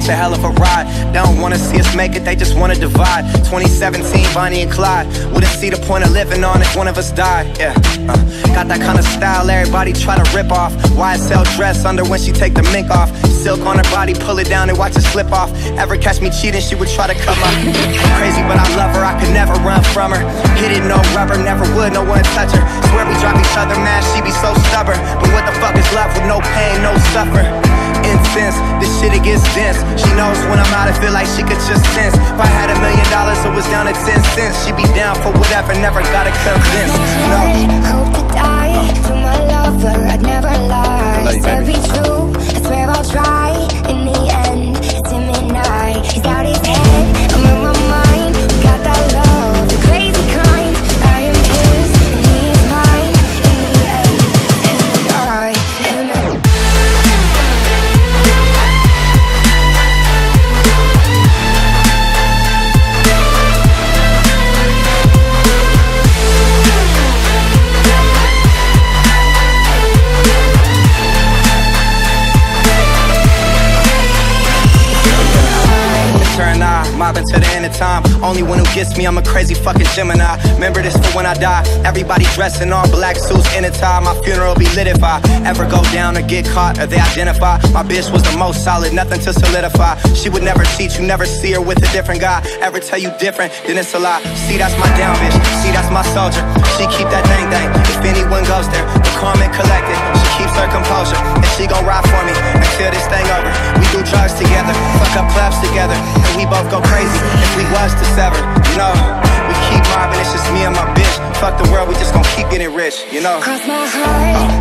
a hell of a ride. They don't wanna see us make it, they just wanna divide. 2017, Bonnie and Clyde. Wouldn't see the point of living on if one of us died. Yeah, got that kind of style everybody try to rip off. YSL dress under when she take the mink off. Silk on her body, pull it down and watch it slip off. Ever catch me cheating, she would try to cut my crazy, but I love her, I could never run from her. Hit it, no rubber, never would, no one touch her. Swear we drop each other, man, she be so stubborn. But what the fuck is love with no pain, no suffer? Incense, this shit it gets dense. She knows when I'm out, I feel like she could just sense. If I had $1 million, it was down to 10 cents. She'd be down for whatever, never gotta convince. No. Hope to die to my lover, I'd never lie. Love you, Said baby. be true, I swear I'll try. In the end, it's him and I. He's out his head, I'm in my mind. We got that love, the crazy kind. I am his, and he is mine. In the end, and I am. Mobbing to the end of time. Only one who gets me, I'm a crazy fucking Gemini. Remember this for when I die. Everybody dressed in all black suits in a tie. My funeral be lit if I ever go down or get caught or they identify. My bitch was the most solid, nothing to solidify. She would never cheat, you never see her with a different guy. Ever tell you different, then it's a lie. See, that's my down bitch, see, that's my soldier. She keep that thing. If anyone goes there, the calm and collected. She keeps her composure, and she gon' ride for me until this thing over. We do drugs together, fuck up clubs together, and we both go crazy if we was to sever. You know, we keep mobbing, it's just me and my bitch. Fuck the world, we just gon' keep getting rich, you know. Cross my heart.